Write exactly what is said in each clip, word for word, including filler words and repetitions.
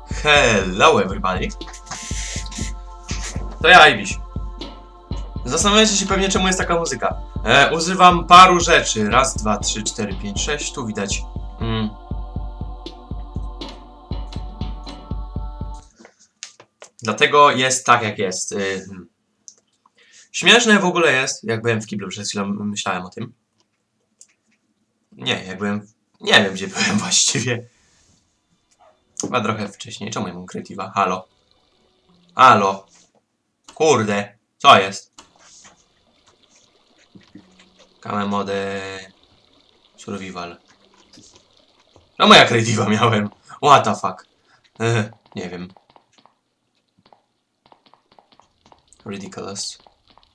Hello everybody. To ja, Ibiś. Zastanawiacie się pewnie, czemu jest taka muzyka. E, używam paru rzeczy. Raz, dwa, trzy, cztery, pięć, sześć. Tu widać. Mm. Dlatego jest tak, jak jest. Y Śmieszne w ogóle jest, jak byłem w kiblu, przed chwilą myślałem o tym. Nie, jak byłem... Nie wiem, gdzie byłem właściwie. Chyba trochę wcześniej. Czemu ja mam creative'a? Halo. Halo. Kurde. Co jest? Kame mode... Survival. No ja creative'a miałem. What the fuck. Ech, nie wiem. Ridiculous.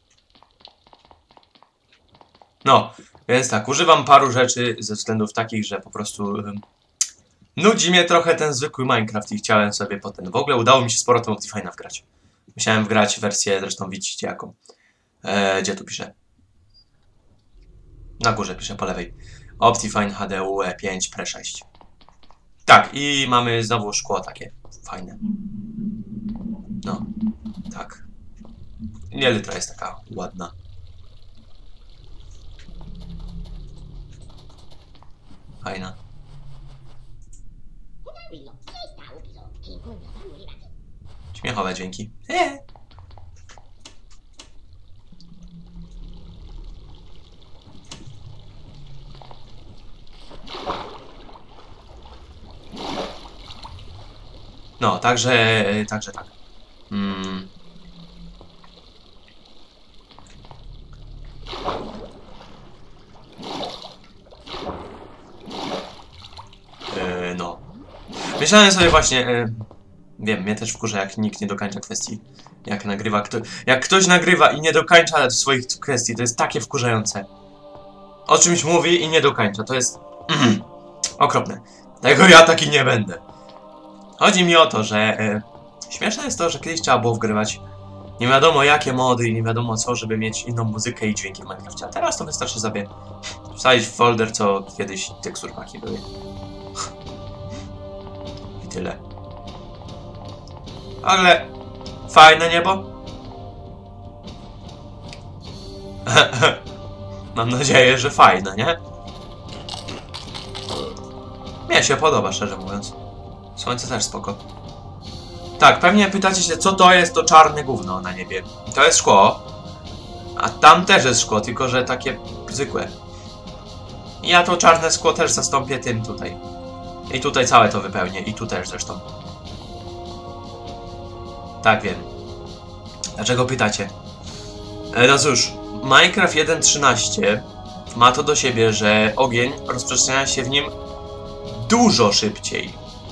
No, więc tak, używam paru rzeczy ze względów takich, że po prostu um, nudzi mnie trochę ten zwykły Minecraft i chciałem sobie potem... W ogóle udało mi się sporo tą Optifine'a wgrać. Musiałem wgrać wersję, zresztą widzicie jaką. Eee, gdzie tu piszę? Na górze piszę, po lewej. Optifine H D U E pięć Pre sześć. Tak, i mamy znowu szkło takie fajne. No, tak. Nie, litra jest taka ładna. Fajna. Śmiechowe dźwięki. Eee. No, także, także tak. Mm. Yy, no. Myślałem sobie właśnie... Yy, wiem, mnie też wkurza, jak nikt nie dokończa kwestii. Jak nagrywa kto... Jak ktoś nagrywa i nie dokończa swoich kwestii, to jest takie wkurzające. O czymś mówi i nie dokończa, to jest... Mm, okropne. Tego ja taki nie będę. Chodzi mi o to, że... Yy, śmieszne jest to, że kiedyś trzeba było wgrywać nie wiadomo jakie mody i nie wiadomo co, żeby mieć inną muzykę i dźwięki w Minecrafcie. A teraz to wystarczy sobie wstawić w folder, co kiedyś teksturpaki były. I tyle. Ale fajne niebo. Mam nadzieję, że fajne, nie? Mnie się podoba, szczerze mówiąc. Słońce też spoko. Tak, pewnie pytacie się, co to jest to czarne gówno na niebie. To jest szkło. A tam też jest szkło, tylko że takie zwykłe. I ja to czarne szkło też zastąpię tym tutaj. I tutaj całe to wypełnię. I tu też zresztą. Tak, wiem. Dlaczego pytacie? E, no cóż, Minecraft jeden trzynaście ma to do siebie, że ogień rozprzestrzenia się w nim dużo szybciej.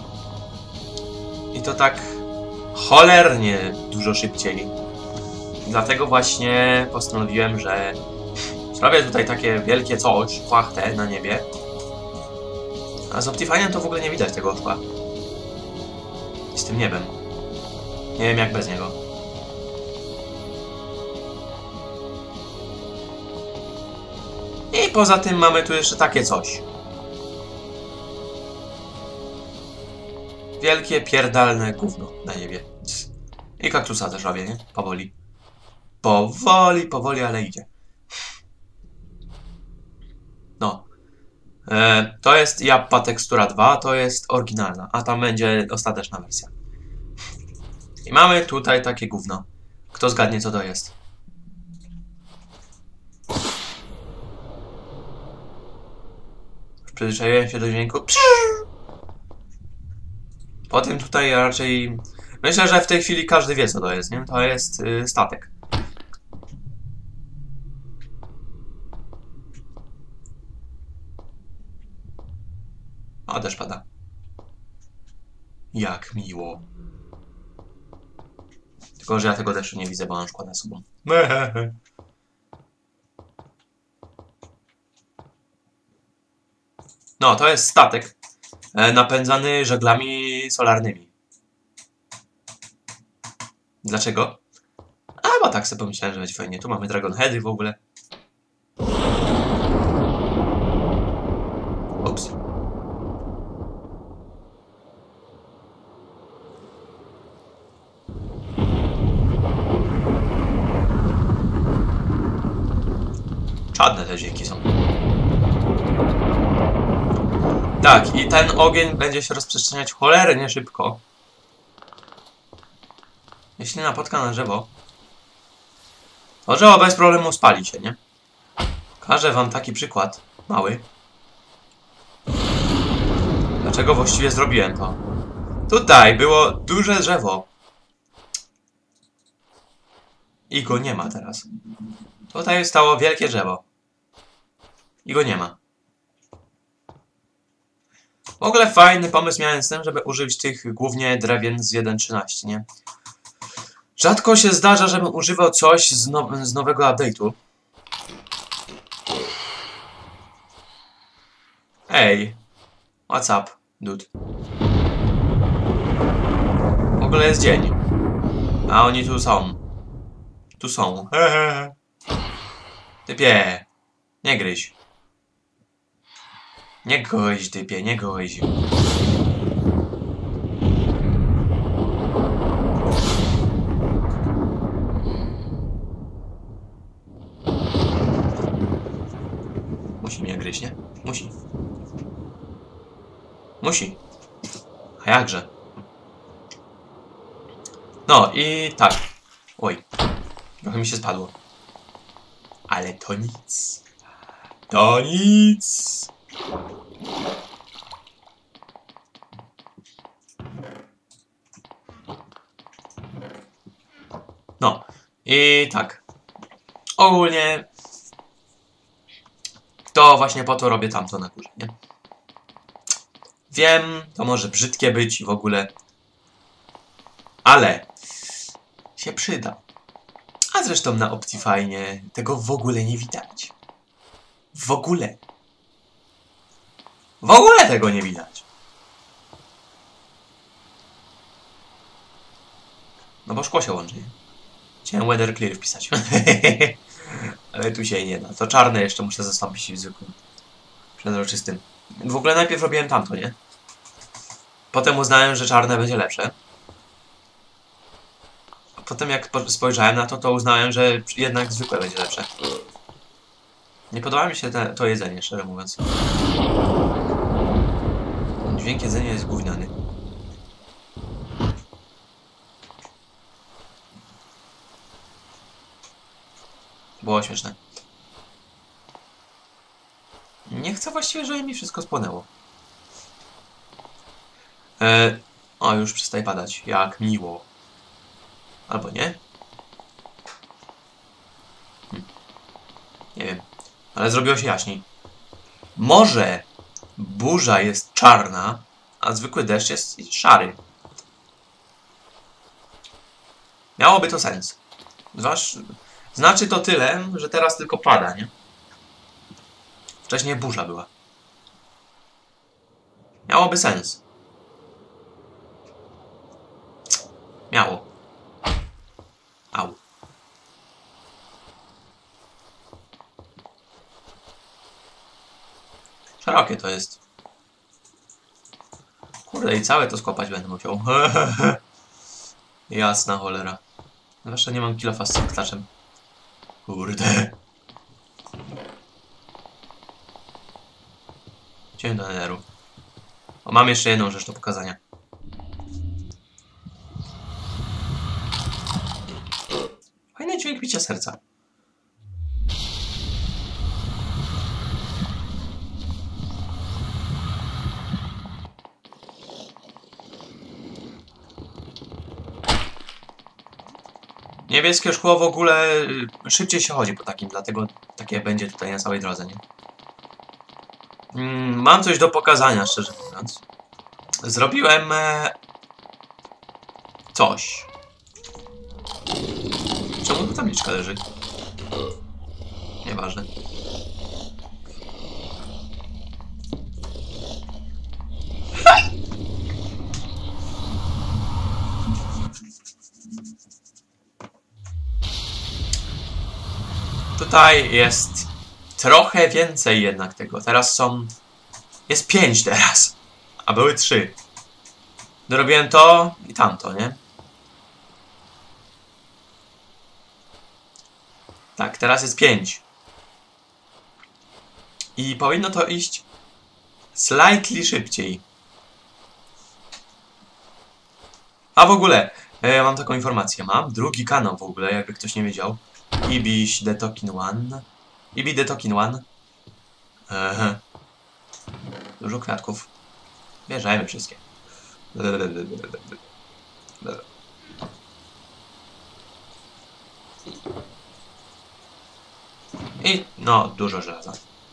I to tak cholernie dużo szybciej. Dlatego właśnie postanowiłem, że zrobię tutaj takie wielkie coś, płachtę na niebie. A z Optifine'em to w ogóle nie widać tego szkła. I z tym niebem. Nie wiem jak bez niego. I poza tym mamy tu jeszcze takie coś. Wielkie, pierdalne gówno na niebie. I kaktusa też robię, nie? Powoli. Powoli, powoli, ale idzie. No. E, to jest Jappa Tekstura dwa, to jest oryginalna, a tam będzie ostateczna wersja. I mamy tutaj takie gówno. Kto zgadnie, co to jest? Przyzwyczaiłem się do dźwięku. Po tym tutaj raczej... Myślę, że w tej chwili każdy wie, co to jest, nie? To jest yy, statek. O, deszcz pada. Jak miło. Tylko, że ja tego deszczu nie widzę, bo mam szkło na sobą. No, to jest statek e, napędzany żaglami solarnymi. Dlaczego? A, bo tak sobie pomyślałem, że będzie fajnie. Tu mamy Dragon Heady w ogóle. Ups. Czarne te dźwięki są. Tak, i ten ogień będzie się rozprzestrzeniać cholernie szybko. Jeśli napotka na drzewo, to drzewo bez problemu spali się, nie? Pokażę wam taki przykład, mały. Dlaczego właściwie zrobiłem to? Tutaj było duże drzewo. I go nie ma teraz. Tutaj stało wielkie drzewo. I go nie ma. W ogóle fajny pomysł miałem z tym, żeby użyć tych głównie drewien z jeden trzynaście, nie? Rzadko się zdarza, żebym używał coś z, now z nowego update'u. Ej. What's up, dude? W ogóle jest dzień. A oni tu są. Tu są. Hehe. Typie. Nie gryź. Nie gryź, typie, nie gryź. Musi mnie gryźć, nie? Musi. Musi. A jakże? No i tak. Oj. Trochę mi się spadło. Ale to nic. To nic. No. I tak. Ogólnie to właśnie po to robię tamto na górze, nie? Wiem, to może brzydkie być i w ogóle. Ale się przyda. A zresztą na Optifine tego w ogóle nie widać. W ogóle. W ogóle tego nie widać. No bo szkło się łączy. Chciałem weather clear wpisać. Ale tu się nie da. To czarne jeszcze muszę zastąpić w zwykłym. Przezroczystym. W ogóle najpierw robiłem tamto, nie? Potem uznałem, że czarne będzie lepsze. A potem jak spojrzałem na to, to uznałem, że jednak zwykłe będzie lepsze. Nie podoba mi się te, to jedzenie, szczerze mówiąc. Dźwięk jedzenia jest gówniany. Było śmieszne. Nie chcę właściwie, żeby mi wszystko spłonęło. E, o, już przestaje padać. Jak miło. Albo nie? Hm. Nie wiem. Ale zrobiło się jaśniej. Może burza jest czarna, a zwykły deszcz jest szary. Miałoby to sens. Zważ... Znaczy to tyle, że teraz tylko pada, nie? Wcześniej burza była. Miałoby sens. Miało. Au. Szerokie to jest. Kurde, i całe to skopać będę musiał. Jasna cholera. Zwłaszcza nie mam kilofa z sektaczem. Kurde. Idziemy do netheru. O, mam jeszcze jedną rzecz do pokazania. Fajny dźwięk bicia serca. Niebieskie szkło w ogóle szybciej się chodzi po takim, dlatego takie będzie tutaj na całej drodze, nie? Mm, mam coś do pokazania, szczerze mówiąc. Zrobiłem e... coś. Czemu tu tabliczka leży? Nieważne. Tutaj jest trochę więcej jednak tego. Teraz są... Jest pięć teraz. A były trzy. Dorobiłem to i tamto, nie? Tak, teraz jest pięć. I powinno to iść slightly szybciej. A w ogóle, ja mam taką informację. Mam drugi kanał w ogóle, jakby ktoś nie wiedział. Ibiś The Token One. Ibi The Token One. Ehe. Dużo kwiatków. Bierzemy wszystkie. I no, dużo żelaza.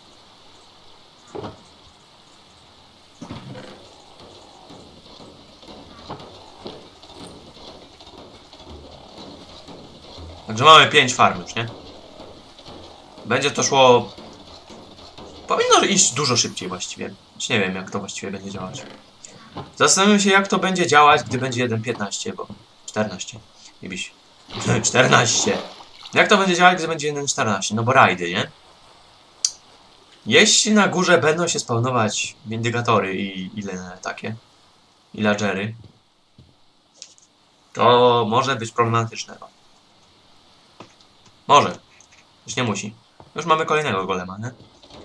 Także mamy pięć farm już, nie? Będzie to szło... Powinno iść dużo szybciej właściwie. Nie wiem, jak to właściwie będzie działać. Zastanawiam się, jak to będzie działać, gdy będzie jeden piętnaście, bo... czternaście. Nie biś. czternaście. Jak to będzie działać, gdy będzie jeden czternaście? No bo rajdy, nie? Jeśli na górze będą się spawnować windykatory i ile takie, i ladgery, to może być problematyczne. Może. Już nie musi. Już mamy kolejnego golema, nie?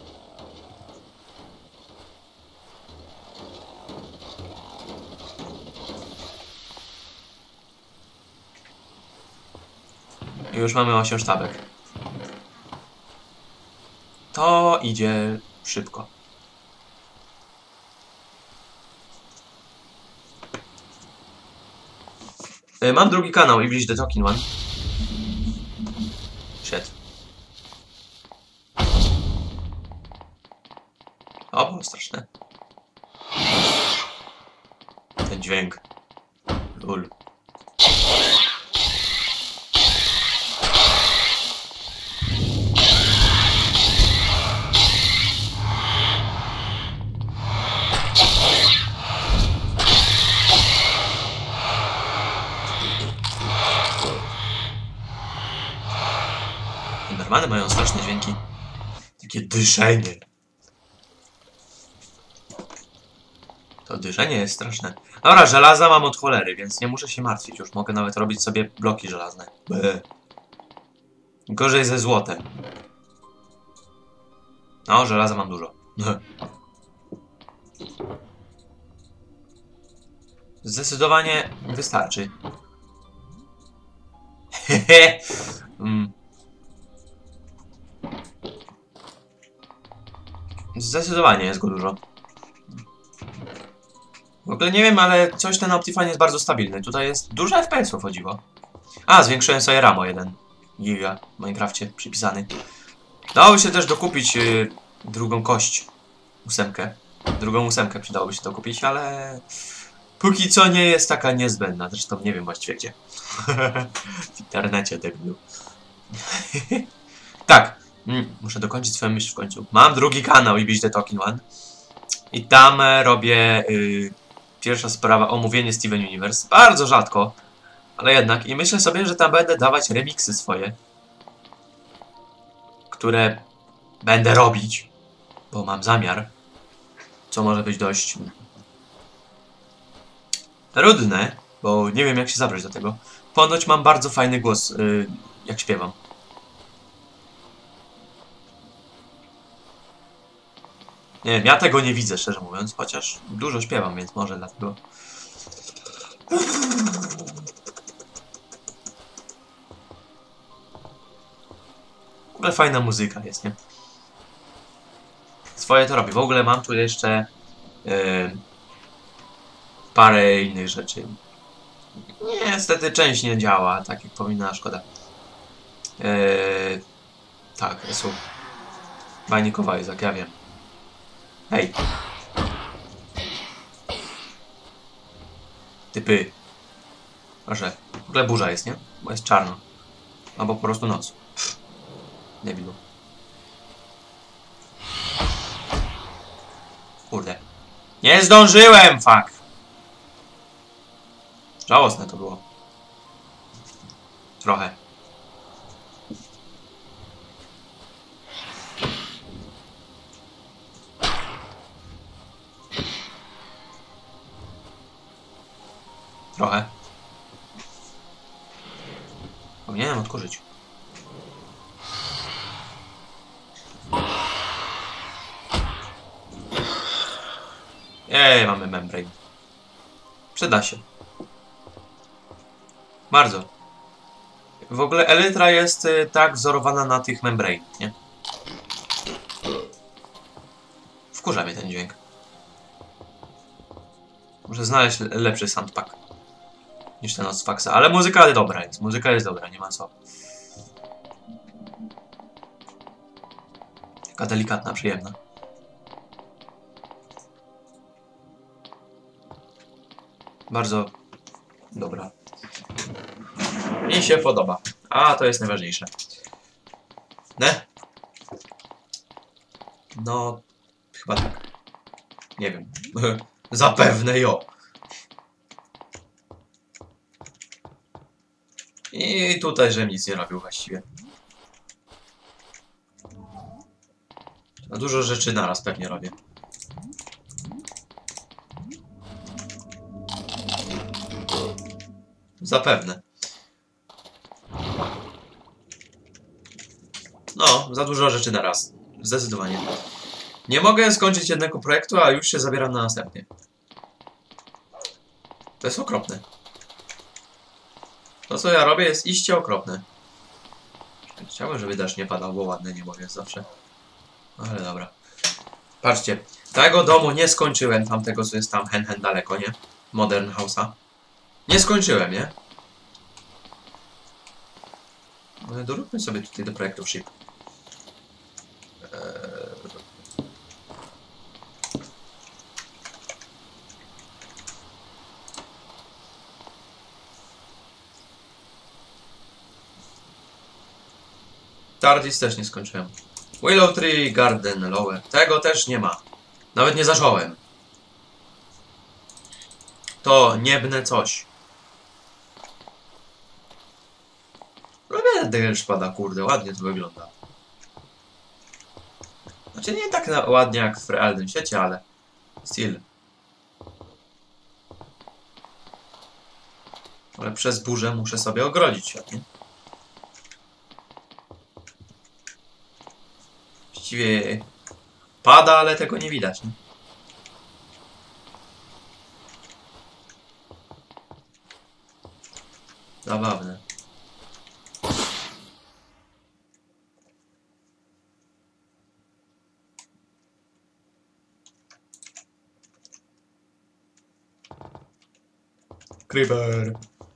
I już mamy osiem sztabek. To idzie szybko. Mam drugi kanał, Ibiś The Token One. Shit. O, było straszne. Ten dźwięk. Lul. Normalne mają straszne dźwięki. Takie dyszenie. To dyszenie jest straszne. Dobra, żelaza mam od cholery, więc nie muszę się martwić. Już mogę nawet robić sobie bloki żelazne. Be. Gorzej ze złotem. No, żelaza mam dużo. Zdecydowanie wystarczy. Hehe. mm. Zdecydowanie jest go dużo. W ogóle nie wiem, ale coś ten Optifine jest bardzo stabilny. Tutaj jest dużo F P S-ów, o dziwo. A, zwiększyłem sobie RAM o jeden giga w Minecrafcie przypisany. Dało się też dokupić yy, drugą kość. Ósemkę. Drugą ósemkę przydałoby się dokupić, ale... Póki co nie jest taka niezbędna. Zresztą nie wiem właściwie gdzie. W internecie, debilu. Tak. Mm, muszę dokończyć swoją myśl w końcu. Mam drugi kanał, Ibiś The Token One. I tam e, robię... Yy, pierwsza sprawa, omówienie Steven Universe. Bardzo rzadko. Ale jednak. I myślę sobie, że tam będę dawać remiksy swoje. Które będę robić. Bo mam zamiar. Co może być dość... trudne. Bo nie wiem, jak się zabrać do tego. Ponoć mam bardzo fajny głos, yy, jak śpiewam. Nie wiem, ja tego nie widzę, szczerze mówiąc, chociaż dużo śpiewam, więc może dlatego. W ogóle fajna muzyka jest, nie? Swoje to robię. W ogóle mam tu jeszcze yy, parę innych rzeczy. Niestety część nie działa, tak jak powinna, szkoda. Yy, tak, Esu. Bajnikowa jest, jak ja wiem. Hej! Typy. Proszę. W ogóle burza jest, nie? Bo jest czarno. Albo po prostu noc. Nie wiem. Kurde. Nie zdążyłem, fuck! Żałosne to było. Trochę. Trochę. Powinienem odkurzyć. Ej, mamy membrane. Przyda się. Bardzo. W ogóle Elytra jest y, tak wzorowana na tych membrane, nie? Wkurza mnie ten dźwięk. Muszę znaleźć lepszy soundpack niż ten od Sfaxa, ale muzyka dobra jest. Muzyka jest dobra, nie ma co. Taka delikatna, przyjemna. Bardzo dobra. Mi się podoba. A, to jest najważniejsze. Ne? No, chyba tak. Nie wiem. Zapewne jo. I tutaj, żebym nic nie robił właściwie. A dużo rzeczy naraz pewnie robię. Zapewne. No, za dużo rzeczy naraz. Zdecydowanie. Nie mogę skończyć jednego projektu, a już się zabieram na następny. To jest okropne. To, co ja robię, jest iście okropne. Chciałbym, żeby deszcz nie padał, bo ładne niebo jest zawsze. Ale dobra. Patrzcie. Tego domu nie skończyłem, tamtego, co jest tam hen hen daleko, nie? Modern House'a. Nie skończyłem, nie? No, doróbmy sobie tutaj do projektów ship. Eee... Tardis też nie skończyłem. Willow Tree Garden Lower. Tego też nie ma. Nawet nie zacząłem. To niebne coś. Lubię deszcz pada, kurde, ładnie to wygląda. Znaczy nie tak na, ładnie jak w realnym świecie, ale still. Ale przez burzę muszę sobie ogrodzić świat, nie? Właściwie pada, ale tego nie widać, nie? Zabawne. Creeper.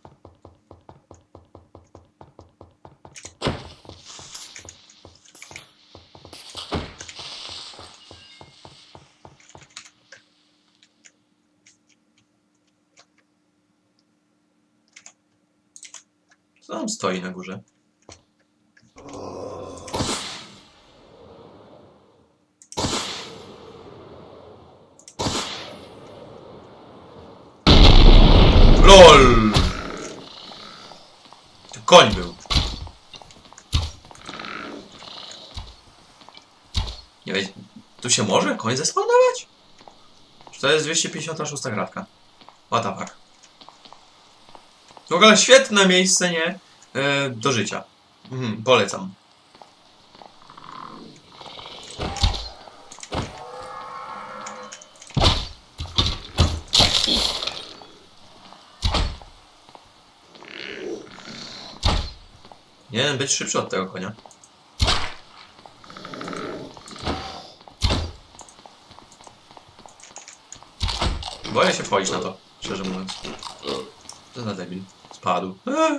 Co tam stoi na górze? LOL! To koń był. Nie wiem, tu się może koń zespawnować? Czy to jest dwieście pięćdziesiąta szósta gratka? What the fuck? W ogóle świetne miejsce, nie? Yy, do życia. Mhm, polecam. Nie wiem, być szybszy od tego konia. Boję się wchodzić na to, szczerze mówiąc. Co za debil. Spadł. Eee.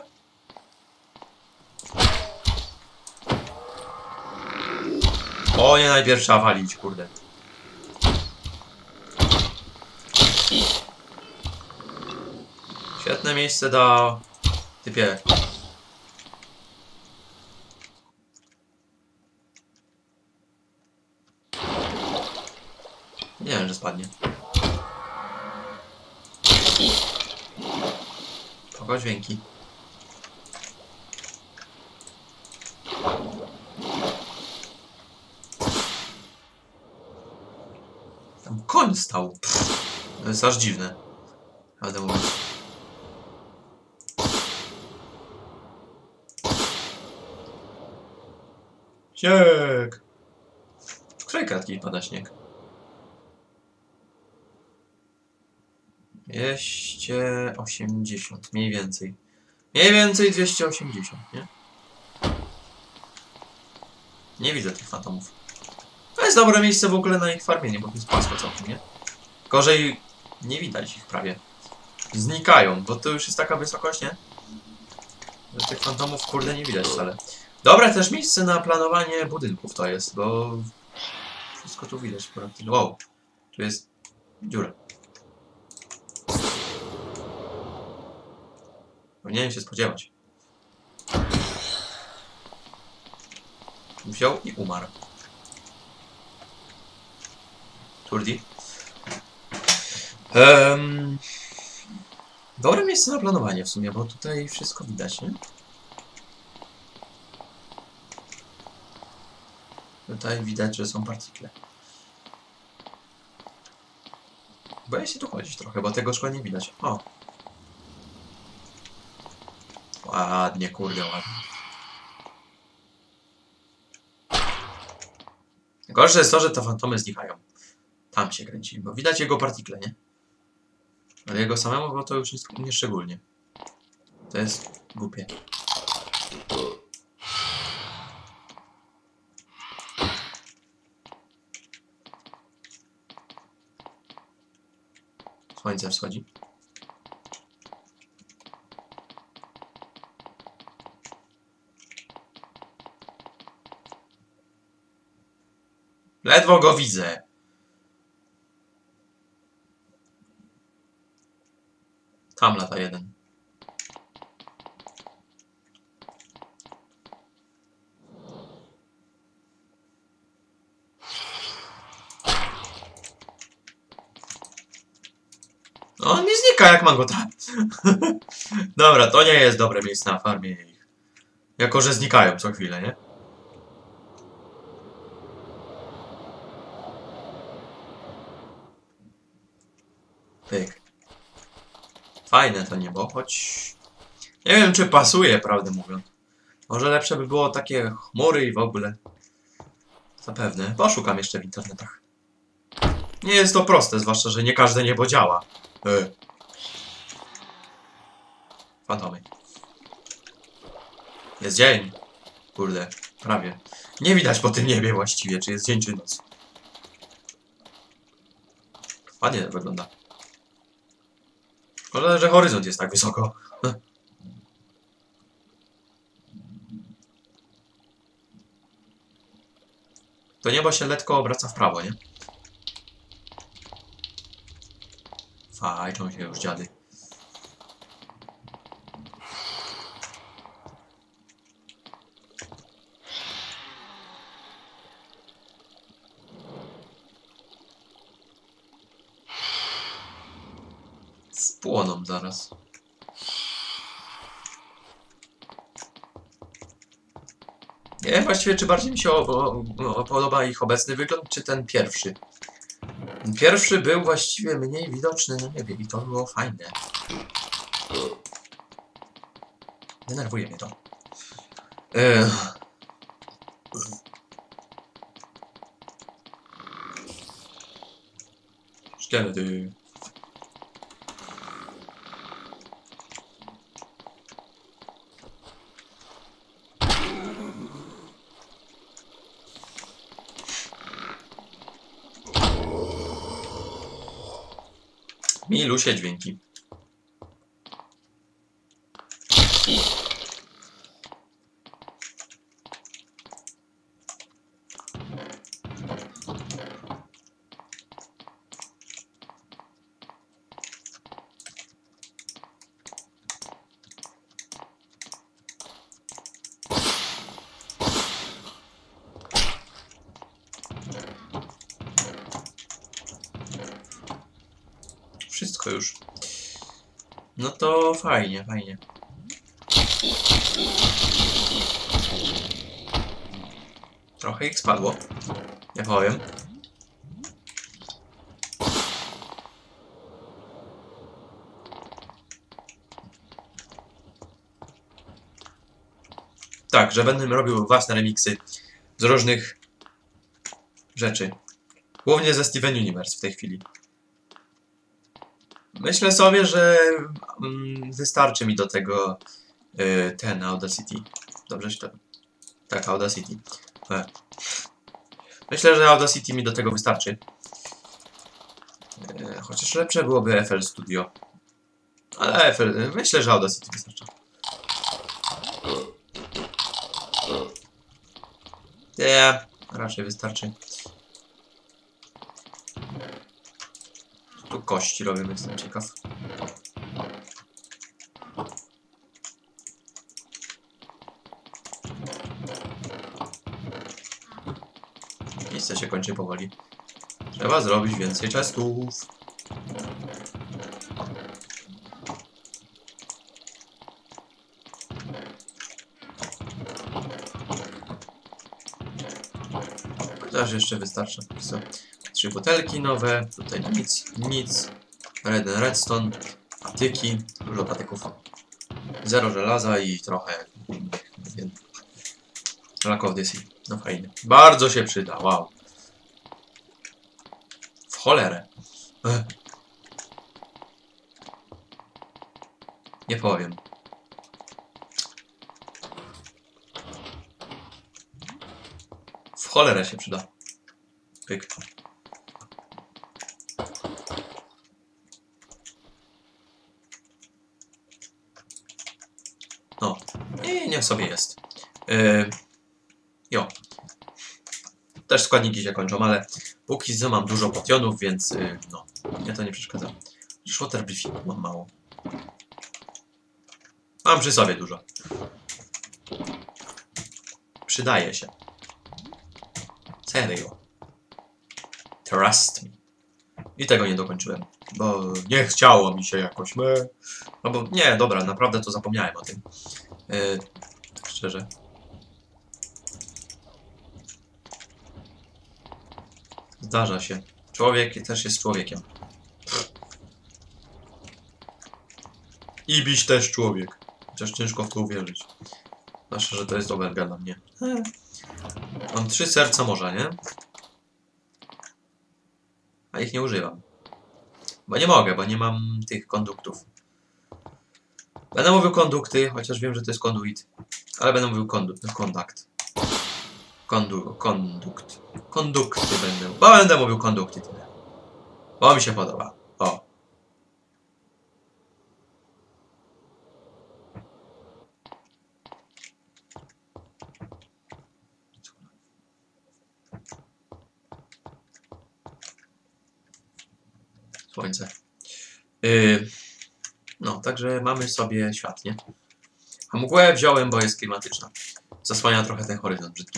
O nie, najpierw trzeba walić, kurde. Świetne miejsce do... typie. Nie wiem, że spadnie. Spoko, dźwięki. Tam koń stał. Pff, to jest aż dziwne. Prawdę mówiąc. Śnieg! W której kratki pada śnieg? dwieście osiemdziesiąt, mniej więcej. Mniej więcej dwieście osiemdziesiąt, nie? Nie widzę tych fantomów. To jest dobre miejsce w ogóle na ich farmienie, bo to jest płasko całkiem, nie? Gorzej nie widać ich prawie. Znikają, bo to już jest taka wysokość, nie? Że tych fantomów, kurde, nie widać wcale. Dobre też miejsce na planowanie budynków to jest, bo wszystko tu widać. Wow, tu jest dziura. Powinienem się spodziewać. Wziął i umarł. Turdi. Um, dobre miejsce na planowanie w sumie, bo tutaj wszystko widać, nie? Tutaj widać, że są partikle. Boję się tu chodzić trochę, bo tego szkła nie widać. O! Ładnie, kurde, ładnie. Gorsze jest to, że te fantomy znikają. Tam się kręci, bo widać jego partikle, nie? Ale jego samemu, bo to już nie, nie szczególnie. To jest głupie. Słońce wschodzi. Ledwo go widzę. Tam lata jeden. No on mi znika, jak mam go trafić. Dobra, to nie jest dobre miejsce na farmie ich. Jako, że znikają co chwilę, nie? Pyk. Fajne to niebo, choć... Nie wiem, czy pasuje, prawdę mówiąc. Może lepsze by było takie chmury i w ogóle. Zapewne. Poszukam jeszcze w internetach. Nie jest to proste, zwłaszcza, że nie każde niebo działa. Yy. Fantomy. Jest dzień. Kurde, prawie. Nie widać po tym niebie właściwie, czy jest dzień, czy noc. Ładnie to wygląda. Szkoda, że horyzont jest tak wysoko. To niebo się lekko obraca w prawo, nie? Fajczą się już dziady. Spłoną zaraz. Nie wiem właściwie, czy bardziej mi się o, o, o, podoba ich obecny wygląd, czy ten pierwszy. Ten pierwszy był właściwie mniej widoczny na niebie i to było fajne. Denerwuje mnie to. Ech. Szkielety. Milusie dźwięki. Wszystko już. No to fajnie, fajnie. Trochę ich spadło. Nie powiem. Tak, że będę robił własne remiksy z różnych rzeczy. Głównie ze Steven Universe w tej chwili. Myślę sobie, że mm, wystarczy mi do tego yy, ten Audacity. Dobrze się to... Tak, Audacity. E. Myślę, że Audacity mi do tego wystarczy. Yy, chociaż lepsze byłoby F L Studio. Ale F L... Myślę, że Audacity wystarczy. Nie, raczej wystarczy. Tu kości robimy, jestem ciekaw. Miejsce się kończy powoli. Trzeba zrobić więcej chestów. Chociaż jeszcze wystarczy. Co? Trzy butelki nowe, tutaj nic, nic. Red redstone, patyki, dużo patyków. Zero żelaza i trochę Lack of the Sea. No fajnie. Bardzo się przyda, wow. W cholerę. Ech. Nie powiem. W cholerę się przyda. Pyk. No. I niech sobie jest. Yy. Jo. Też składniki się kończą, ale póki co mam dużo potionów, więc yy, no. Mnie to nie przeszkadza. Water briefing mam mało. Mam przy sobie dużo. Przydaje się. Serio. Trust me. I tego nie dokończyłem. Bo nie chciało mi się jakoś. No bo nie, dobra, naprawdę to zapomniałem o tym. Yy, tak szczerze. Zdarza się. Człowiek też jest człowiekiem. Ibiś też człowiek. Chociaż ciężko w to uwierzyć. Zwłaszcza, że to jest obelga dla mnie. Mam trzy serca morza, nie? A ich nie używam. Bo nie mogę, bo nie mam tych konduktów. Będę mówił kondukty, chociaż wiem, że to jest konduit. Ale będę mówił kondukt. Kondakt. Kondu, kondukt. Kondukty będę. Bo będę mówił kondukty tyle. Bo mi się podoba. O. Słońce. Yy, no, także mamy sobie świat, nie? A mgłę wziąłem, bo jest klimatyczna. Zasłania trochę ten horyzont brzydki.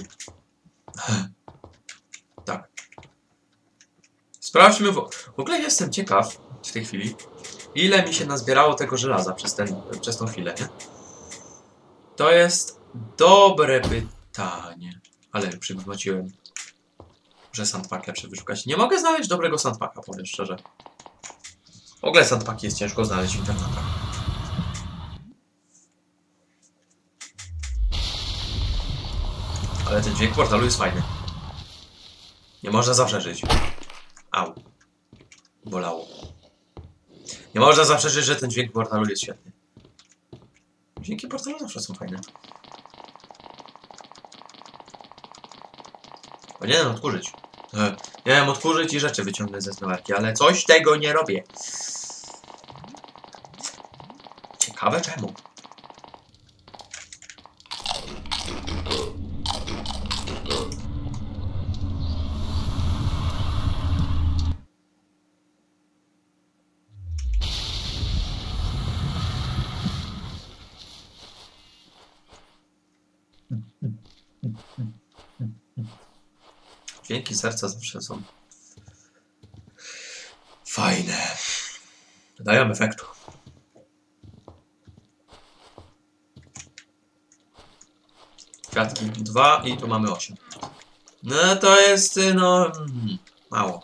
Tak. Sprawdźmy, w... w ogóle jestem ciekaw w tej chwili, ile mi się nazbierało tego żelaza przez, ten, przez tą chwilę, nie? To jest dobre pytanie. Ale przygłosiłem. Muszę sandpack lepszy wyszukać. Nie mogę znaleźć dobrego sandpacka, powiem szczerze. W ogóle sandpacki jest ciężko znaleźć w internetach. Ale ten dźwięk portalu jest fajny. Nie można zaprzeczyć. Au. Bolało. Nie można zaprzeczyć, że ten dźwięk portalu jest świetny. Dźwięki portalu zawsze są fajne. Powinienem odkurzyć. Nie wiem, odkurzyć i rzeczy wyciągnę ze zmywarki, ale coś tego nie robię. Ciekawe czemu. Dźwięki serca zawsze są fajne. Dodają efektu. Kwiatki dwa i tu mamy osiem. No to jest, no, mm, mało.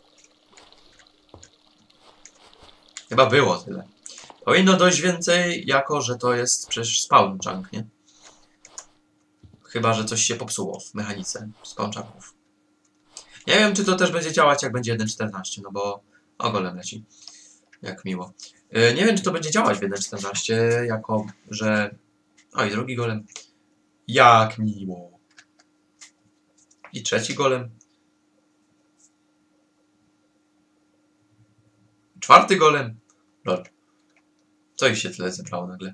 Chyba było tyle. Powinno dojść więcej, jako że to jest przecież spawn chunk, nie? Chyba że coś się popsuło w mechanice spawn chunków. Nie wiem, czy to też będzie działać, jak będzie jeden czternaście, no bo o golem leci. Jak miło. Yy, nie wiem, czy to będzie działać w jeden czternaście, jako, że... O, i drugi golem. Jak miło. I trzeci golem. Czwarty golem. Lol. Co ich się tyle zebrało nagle?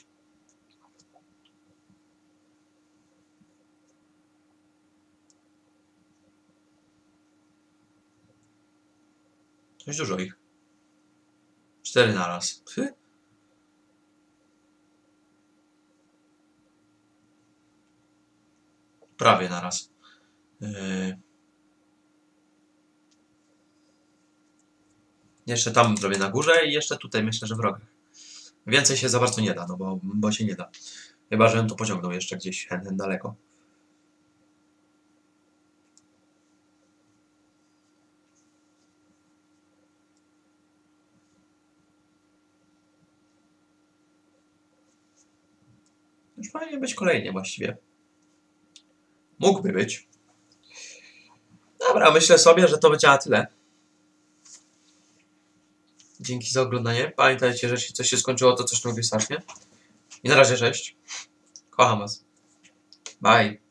Dość dużo ich. Cztery naraz. Hy? Prawie naraz. Yy... Jeszcze tam zrobię na górze i jeszcze tutaj myślę, że w rogach. Więcej się za bardzo nie da, no bo, bo się nie da. Chyba, że on to pociągnął jeszcze gdzieś hen, hen daleko. Już powinien być kolejnie właściwie. Mógłby być. Dobra, myślę sobie, że to będzie na tyle. Dzięki za oglądanie. Pamiętajcie, że jeśli coś się skończyło, to coś nie strasznie. I na razie cześć. Kocham was. Bye.